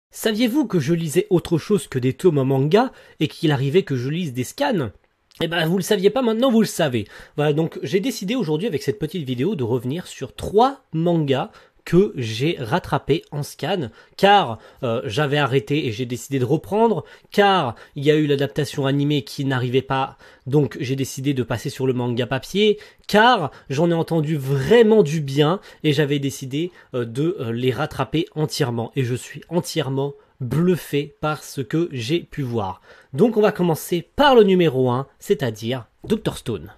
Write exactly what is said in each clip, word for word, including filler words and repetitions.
Saviez-vous que je lisais autre chose que des tomes en manga et qu'il arrivait que je lise des scans? Eh ben, vous le saviez pas, maintenant vous le savez. Voilà, donc j'ai décidé aujourd'hui avec cette petite vidéo de revenir sur trois mangas que j'ai rattrapé en scan, car euh, j'avais arrêté et j'ai décidé de reprendre, car il y a eu l'adaptation animée qui n'arrivait pas, donc j'ai décidé de passer sur le manga papier, car j'en ai entendu vraiment du bien et j'avais décidé euh, de euh, les rattraper entièrement, et je suis entièrement bluffé par ce que j'ai pu voir. Donc on va commencer par le numéro un, c'est-à-dire docteur Stone.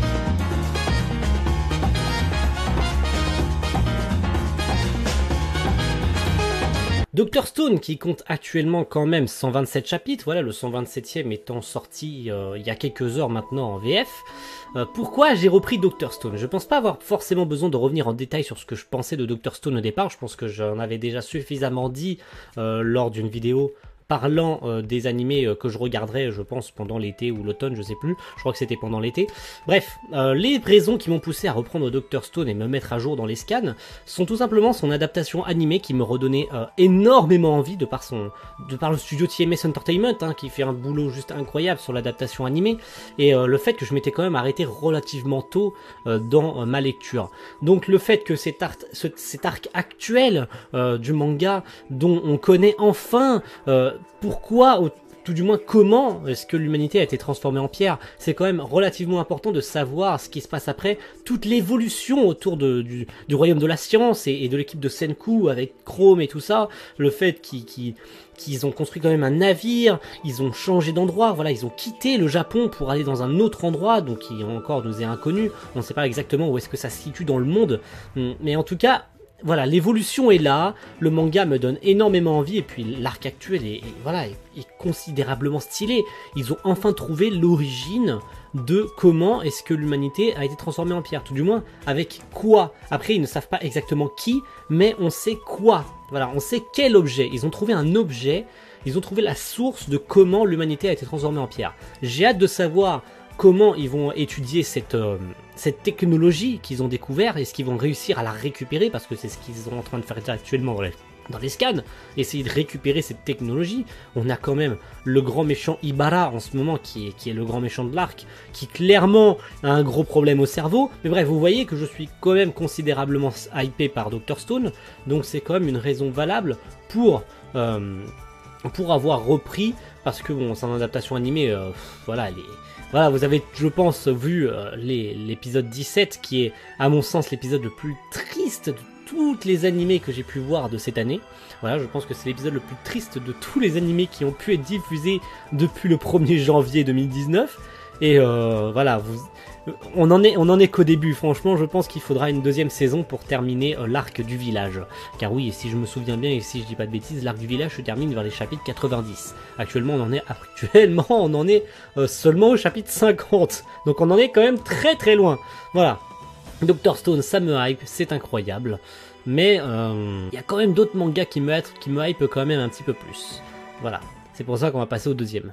docteur Stone qui compte actuellement quand même cent vingt-sept chapitres, voilà, le cent vingt-septième étant sorti euh, il y a quelques heures maintenant en V F. Euh, pourquoi j'ai repris docteur Stone? Je pense pas avoir forcément besoin de revenir en détail sur ce que je pensais de docteur Stone au départ, je pense que j'en avais déjà suffisamment dit euh, lors d'une vidéo parlant euh, des animés euh, que je regarderai, je pense, pendant l'été ou l'automne, je sais plus, je crois que c'était pendant l'été. Bref, euh, les raisons qui m'ont poussé à reprendre docteur Stone et me mettre à jour dans les scans sont tout simplement son adaptation animée qui me redonnait euh, énormément envie de par, son, de par le studio T M S Entertainment, hein, qui fait un boulot juste incroyable sur l'adaptation animée, et euh, le fait que je m'étais quand même arrêté relativement tôt euh, dans euh, ma lecture. Donc le fait que cet, art, ce, cet arc actuel euh, du manga, dont on connaît enfin euh, pourquoi, ou tout du moins comment est-ce que l'humanité a été transformée en pierre, c'est quand même relativement important de savoir ce qui se passe après, toute l'évolution autour de, du, du royaume de la science et, et de l'équipe de Senku avec Chrome et tout ça, le fait qu'ils qu'ils, qu'ils ont construit quand même un navire, ils ont changé d'endroit, voilà, ils ont quitté le Japon pour aller dans un autre endroit, donc qui encore nous est inconnu, on ne sait pas exactement où est-ce que ça se situe dans le monde, mais en tout cas, voilà, l'évolution est là, le manga me donne énormément envie, et puis l'arc actuel est, est, voilà, est, est considérablement stylé. Ils ont enfin trouvé l'origine de comment est-ce que l'humanité a été transformée en pierre, tout du moins avec quoi. Après, ils ne savent pas exactement qui, mais on sait quoi. Voilà, on sait quel objet. Ils ont trouvé un objet, ils ont trouvé la source de comment l'humanité a été transformée en pierre. J'ai hâte de savoir comment ils vont étudier cette, euh, cette technologie qu'ils ont découvert, et ce qu'ils vont réussir à la récupérer, parce que c'est ce qu'ils sont en train de faire actuellement dans les, dans les scans, essayer de récupérer cette technologie. On a quand même le grand méchant Ibara en ce moment, qui est, qui est le grand méchant de l'arc, qui clairement a un gros problème au cerveau, mais bref, vous voyez que je suis quand même considérablement hypé par docteur Stone, donc c'est quand même une raison valable pour... Euh, pour avoir repris, parce que bon, son adaptation animée, euh, voilà, les... Voilà, vous avez, je pense, vu euh, l'épisode dix-sept, qui est, à mon sens, l'épisode le plus triste de toutes les animés que j'ai pu voir de cette année. Voilà, je pense que c'est l'épisode le plus triste de tous les animés qui ont pu être diffusés depuis le premier janvier deux mille dix-neuf. Et euh, voilà, vous, on en est, on en est qu'au début. Franchement, je pense qu'il faudra une deuxième saison pour terminer euh, l'arc du village. Car oui, si je me souviens bien et si je dis pas de bêtises, l'arc du village se termine vers les chapitres quatre-vingt-dix. Actuellement, on en est actuellement, on en est euh, seulement au chapitre cinquante. Donc on en est quand même très très loin. Voilà. docteur Stone, ça me hype, c'est incroyable. Mais il euh, y a quand même d'autres mangas qui me, qui me hype quand même un petit peu plus. Voilà. C'est pour ça qu'on va passer au deuxième.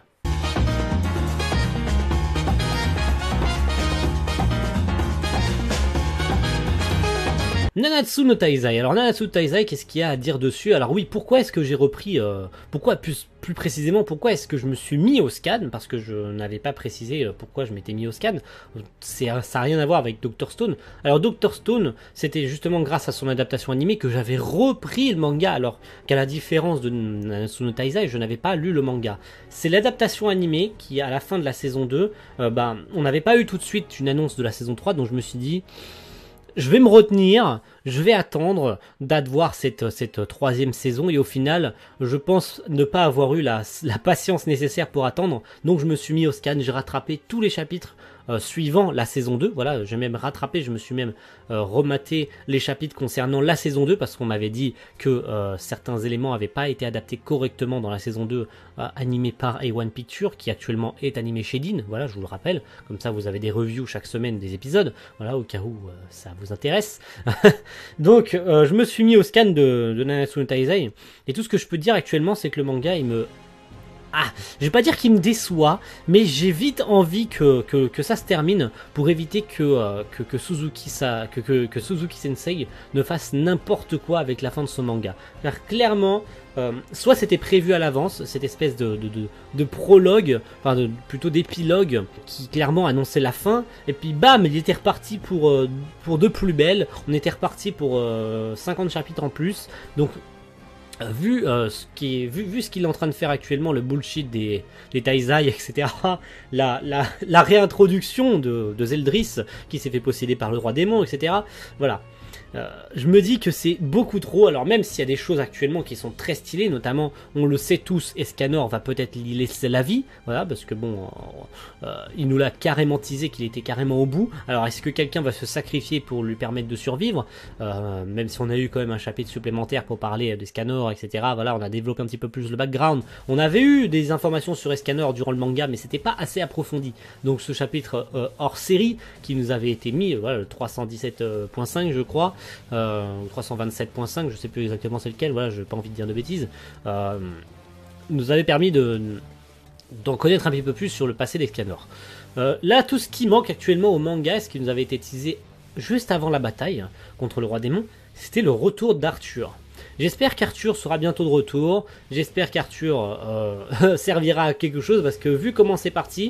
Nanatsu no Taizai. Alors Nanatsu no Taizai, qu'est-ce qu'il y a à dire dessus? Alors oui, pourquoi est-ce que j'ai repris, euh, pourquoi plus, plus précisément, pourquoi est-ce que je me suis mis au scan? Parce que je n'avais pas précisé pourquoi je m'étais mis au scan. C'est, ça n'a rien à voir avec docteur Stone. Alors docteur Stone, c'était justement grâce à son adaptation animée que j'avais repris le manga, alors qu'à la différence de Nanatsu no Taizai, je n'avais pas lu le manga. C'est l'adaptation animée qui, à la fin de la saison deux, euh, bah, on n'avait pas eu tout de suite une annonce de la saison trois, donc je me suis dit... Je vais me retenir, je vais attendre d'avoir cette, cette troisième saison, et au final, je pense ne pas avoir eu la, la patience nécessaire pour attendre, donc je me suis mis au scan, j'ai rattrapé tous les chapitres euh, suivant la saison deux, voilà, j'ai même rattrapé, je me suis même euh, rematé les chapitres concernant la saison deux, parce qu'on m'avait dit que euh, certains éléments n'avaient pas été adaptés correctement dans la saison deux, euh, animée par A one Pictures, qui actuellement est animée chez Dean, voilà, je vous le rappelle, comme ça vous avez des reviews chaque semaine des épisodes, voilà, au cas où euh, ça vous intéresse. Donc euh, je me suis mis au scan de, de Nanatsu no Taizai, et tout ce que je peux dire actuellement, c'est que le manga il me ah, je vais pas dire qu'il me déçoit, mais j'ai vite envie que, que, que ça se termine pour éviter que, euh, que, que, Suzuki, ça, que, que, que Suzuki Sensei ne fasse n'importe quoi avec la fin de son manga. Car clairement, euh, soit c'était prévu à l'avance, cette espèce de, de, de, de prologue, enfin de, plutôt d'épilogue, qui clairement annonçait la fin, et puis bam, il était reparti pour, euh, pour de plus belles, on était reparti pour euh, cinquante chapitres en plus, donc... Vu, euh, ce qui est, vu, vu ce qu'il est en train de faire actuellement, le bullshit des, des Taizai, et cetera, la, la, la réintroduction de, de Zeldris, qui s'est fait posséder par le roi démon, et cetera, voilà. Euh, je me dis que c'est beaucoup trop, alors même s'il y a des choses actuellement qui sont très stylées, notamment, on le sait tous, Escanor va peut-être lui laisser la vie, voilà, parce que bon, euh, euh, il nous l'a carrément teasé qu'il était carrément au bout, alors est-ce que quelqu'un va se sacrifier pour lui permettre de survivre, euh, même si on a eu quand même un chapitre supplémentaire pour parler d'Escanor, et cetera, voilà, on a développé un petit peu plus le background, on avait eu des informations sur Escanor durant le manga, mais c'était pas assez approfondi, donc ce chapitre euh, hors série, qui nous avait été mis, voilà, le trois cent dix-sept point cinq je crois, Euh, trois cent vingt-sept point cinq, je sais plus exactement c'est lequel, voilà, j'ai pas envie de dire de bêtises, euh, nous avait permis de d'en connaître un petit peu plus sur le passé d'Escanor. Euh, là, tout ce qui manque actuellement au manga, ce qui nous avait été teasé juste avant la bataille contre le roi démon, c'était le retour d'Arthur. J'espère qu'Arthur sera bientôt de retour, j'espère qu'Arthur euh, servira à quelque chose, parce que vu comment c'est parti,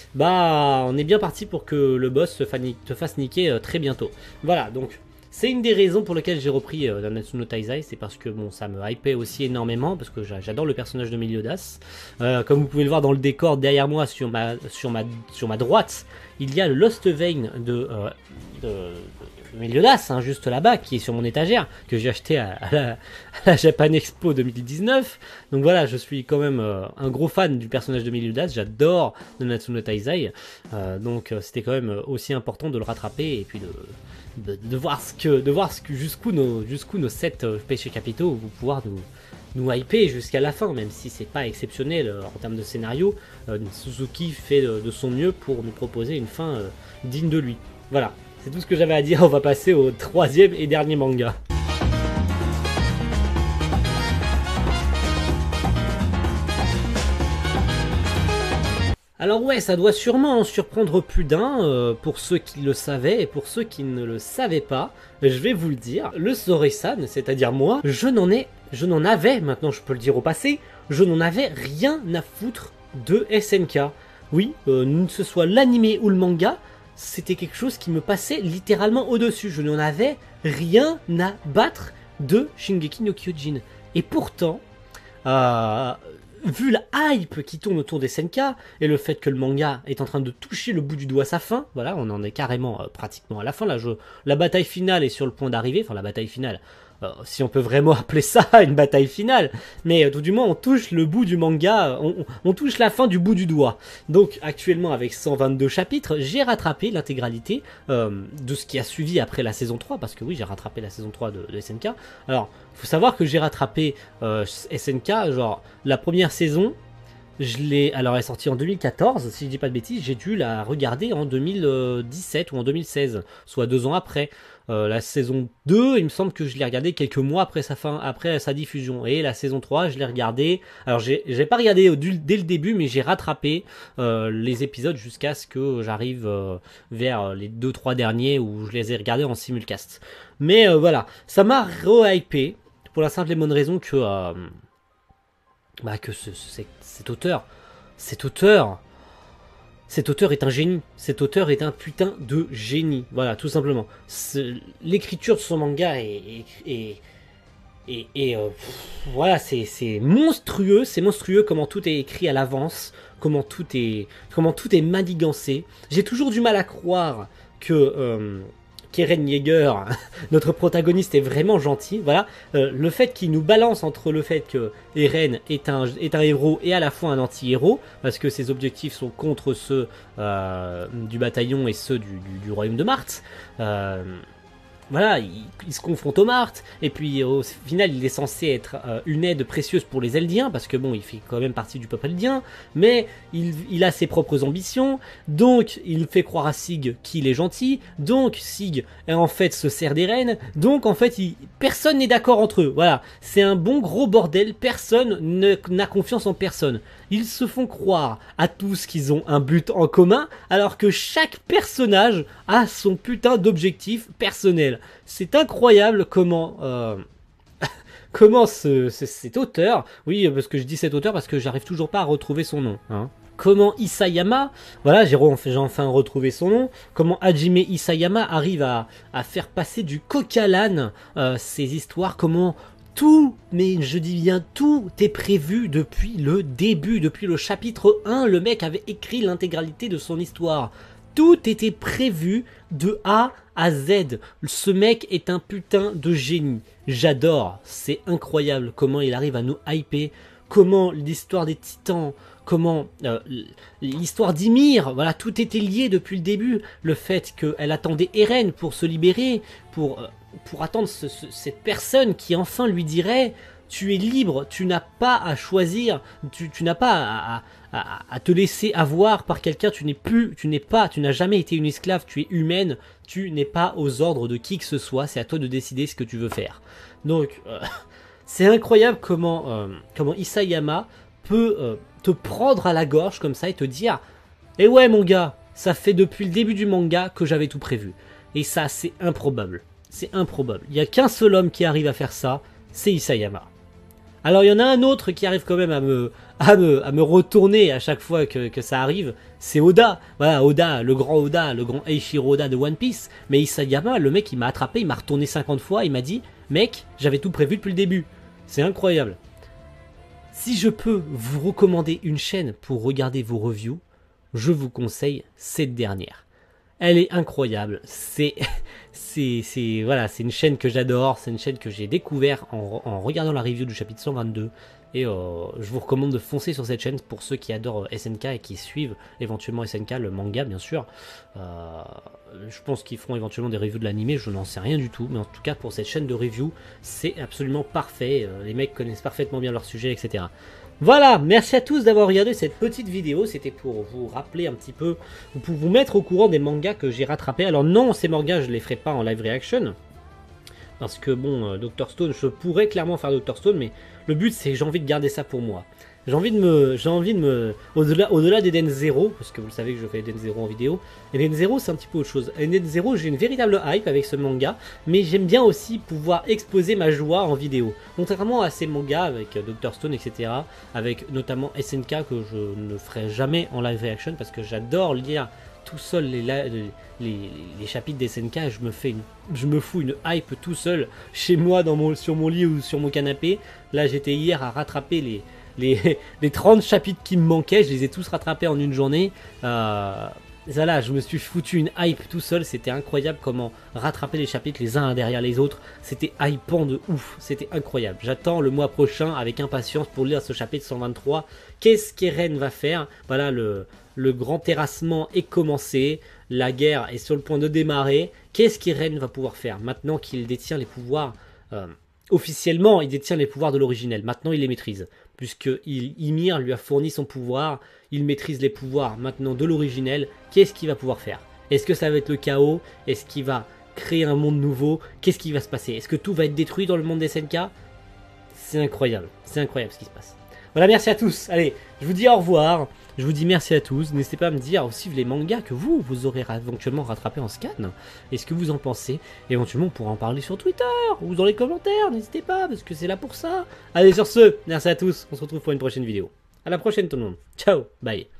bah on est bien parti pour que le boss te fasse niquer euh, très bientôt. Voilà, donc c'est une des raisons pour lesquelles j'ai repris euh, Nanatsu no Taizai, c'est parce que bon, ça me hypait aussi énormément, parce que j'adore le personnage de Meliodas. Euh, comme vous pouvez le voir dans le décor derrière moi, sur ma, sur ma, sur ma droite, il y a le Lost Vein de, euh, de, de Meliodas, hein, juste là-bas, qui est sur mon étagère, que j'ai acheté à, à, la, à la Japan Expo deux mille dix-neuf. Donc voilà, je suis quand même euh, un gros fan du personnage de Meliodas, j'adore Nanatsu no Taizai, euh, donc euh, c'était quand même aussi important de le rattraper, et puis de... De, de voir ce que, de voir ce que jusqu'où nos, jusqu'où nos sept euh, péchés capitaux vont pouvoir nous, nous hyper jusqu'à la fin, même si c'est pas exceptionnel euh, en termes de scénario. Euh, Suzuki fait de, de son mieux pour nous proposer une fin euh, digne de lui. Voilà, c'est tout ce que j'avais à dire. On va passer au troisième et dernier manga. Alors ouais, ça doit sûrement en surprendre plus d'un, euh, pour ceux qui le savaient et pour ceux qui ne le savaient pas, je vais vous le dire, le Sore-san, c'est-à-dire moi, je n'en ai, je n'en avais, maintenant je peux le dire au passé, je n'en avais rien à foutre de S N K. Oui, euh, que ce soit l'anime ou le manga, c'était quelque chose qui me passait littéralement au-dessus, je n'en avais rien à battre de Shingeki no Kyojin. Et pourtant, euh... vu la hype qui tourne autour des S N K et le fait que le manga est en train de toucher le bout du doigt à sa fin, voilà, on en est carrément euh, pratiquement à la fin. Là, je, la bataille finale est sur le point d'arriver, enfin la bataille finale, euh, si on peut vraiment appeler ça une bataille finale, mais euh, tout du moins on touche le bout du manga, on, on, on touche la fin du bout du doigt. Donc actuellement avec cent vingt-deux chapitres, j'ai rattrapé l'intégralité euh, de ce qui a suivi après la saison trois, parce que oui, j'ai rattrapé la saison trois de, de S N K. Alors, faut savoir que j'ai rattrapé euh, S N K, genre la première saison, je l'ai, alors elle est sortie en deux mille quatorze, si je dis pas de bêtises, j'ai dû la regarder en deux mille dix-sept ou en deux mille seize, soit deux ans après. Euh, la saison deux, il me semble que je l'ai regardé quelques mois après sa fin, après sa diffusion. Et la saison trois, je l'ai regardé. Alors j'ai, j'ai pas regardé au, dès le début, mais j'ai rattrapé euh, les épisodes jusqu'à ce que j'arrive euh, vers les deux trois derniers où je les ai regardés en simulcast. Mais euh, voilà, ça m'a re-hypé pour la simple et bonne raison que euh, bah que ce, ce, cet auteur, cet auteur. Cet auteur est un génie, cet auteur est un putain de génie, voilà, tout simplement. L'écriture de son manga est... est, est, est, est euh, pff, voilà, c'est monstrueux, c'est monstrueux comment tout est écrit à l'avance, comment tout est comment tout est manigancé. J'ai toujours du mal à croire que... Euh, Keren Yeager, notre protagoniste, est vraiment gentil. Voilà, euh, le fait qu'il nous balance entre le fait que Eren est un, est un héros et à la fois un anti-héros, parce que ses objectifs sont contre ceux euh, du bataillon et ceux du, du, du royaume de Marthe. Euh, voilà, il, il se confronte aux Martes, et puis au final il est censé être euh, une aide précieuse pour les Eldiens, parce que bon, il fait quand même partie du peuple Eldien, mais il, il a ses propres ambitions, donc il fait croire à Sig qu'il est gentil, donc Sig en fait se sert des rênes, donc en fait il, personne n'est d'accord entre eux, voilà, c'est un bon gros bordel, personne n'a confiance en personne. Ils se font croire à tous qu'ils ont un but en commun, alors que chaque personnage a son putain d'objectif personnel. C'est incroyable comment... Euh, comment ce, ce, cet auteur... Oui, parce que je dis cet auteur parce que j'arrive toujours pas à retrouver son nom. Hein. Comment Isayama, voilà, j'ai enfin retrouvé son nom, comment Hajime Isayama arrive à, à faire passer du coq à l'âne euh, ces histoires, comment... Tout, mais je dis bien tout, est prévu depuis le début, depuis le chapitre un, le mec avait écrit l'intégralité de son histoire. Tout était prévu de A à Z. Ce mec est un putain de génie. J'adore, c'est incroyable comment il arrive à nous hyper, comment l'histoire des titans, comment euh, l'histoire d'Ymir, voilà, tout était lié depuis le début. Le fait qu'elle attendait Eren pour se libérer, pour... Euh, pour attendre ce, ce, cette personne qui enfin lui dirait tu es libre, tu n'as pas à choisir, tu, tu n'as pas à, à, à te laisser avoir par quelqu'un, tu n'es plus, tu n'es pas, tu n'as jamais été une esclave, tu es humaine, tu n'es pas aux ordres de qui que ce soit, c'est à toi de décider ce que tu veux faire. Donc euh, c'est incroyable comment, euh, comment Isayama peut euh, te prendre à la gorge comme ça et te dire eh ouais mon gars, ça fait depuis le début du manga que j'avais tout prévu. Et ça c'est improbable. C'est improbable. Il n'y a qu'un seul homme qui arrive à faire ça, c'est Isayama. Alors il y en a un autre qui arrive quand même à me, à me, à me retourner à chaque fois que, que ça arrive, c'est Oda. Voilà, Oda, le grand Oda, le grand Eiichiro Oda de One Piece. Mais Isayama, le mec il m'a attrapé, il m'a retourné cinquante fois, il m'a dit « Mec, j'avais tout prévu depuis le début. » C'est incroyable. Si je peux vous recommander une chaîne pour regarder vos reviews, je vous conseille cette dernière. Elle est incroyable, c'est c'est voilà, c'est une chaîne que j'adore, c'est une chaîne que j'ai découvert en, en regardant la review du chapitre cent vingt-deux et euh, je vous recommande de foncer sur cette chaîne pour ceux qui adorent S N K et qui suivent éventuellement S N K, le manga bien sûr. Euh, je pense qu'ils feront éventuellement des reviews de l'animé, je n'en sais rien du tout, mais en tout cas pour cette chaîne de review, c'est absolument parfait, les mecs connaissent parfaitement bien leur sujet, et cetera. Voilà, merci à tous d'avoir regardé cette petite vidéo, c'était pour vous rappeler un petit peu, pour vous mettre au courant des mangas que j'ai rattrapés. Alors non, ces mangas je les ferai pas en live reaction, parce que bon, euh, docteur Stone, je pourrais clairement faire docteur Stone, mais le but c'est que j'ai envie de garder ça pour moi. J'ai envie de me, j'ai envie de me, au-delà, au-delà d'Eden Zero, parce que vous le savez que je fais Eden Zero en vidéo. Eden Zero c'est un petit peu autre chose. Eden Zero j'ai une véritable hype avec ce manga, mais j'aime bien aussi pouvoir exposer ma joie en vidéo. Contrairement à ces mangas avec docteur Stone, et cetera, avec notamment S N K que je ne ferai jamais en live reaction parce que j'adore lire tout seul les, les, les, les chapitres des S N K, je me fais une, je me fous une hype tout seul chez moi dans mon, sur mon lit ou sur mon canapé. Là j'étais hier à rattraper les Les, les trente chapitres qui me manquaient, je les ai tous rattrapés en une journée. Euh, voilà, je me suis foutu une hype tout seul, c'était incroyable comment rattraper les chapitres les uns derrière les autres. C'était hypant de ouf, c'était incroyable. J'attends le mois prochain avec impatience pour lire ce chapitre cent vingt-trois. Qu'est-ce qu'Eren va faire? Voilà, le, le grand terrassement est commencé, la guerre est sur le point de démarrer. Qu'est-ce qu'Eren va pouvoir faire maintenant qu'il détient les pouvoirs euh, officiellement, il détient les pouvoirs de l'originel. Maintenant, il les maîtrise. Puisque il, Ymir lui a fourni son pouvoir, il maîtrise les pouvoirs maintenant de l'originel. Qu'est-ce qu'il va pouvoir faire? Est-ce que ça va être le chaos? Est-ce qu'il va créer un monde nouveau? Qu'est-ce qui va se passer? Est-ce que tout va être détruit dans le monde des S N K? C'est incroyable. C'est incroyable ce qui se passe. Voilà, merci à tous. Allez, je vous dis au revoir. Je vous dis merci à tous. N'hésitez pas à me dire aussi les mangas que vous, vous aurez éventuellement rattrapé en scan. Et ce que vous en pensez. Éventuellement, on pourra en parler sur Twitter ou dans les commentaires. N'hésitez pas, parce que c'est là pour ça. Allez, sur ce, merci à tous. On se retrouve pour une prochaine vidéo. À la prochaine tout le monde. Ciao, bye.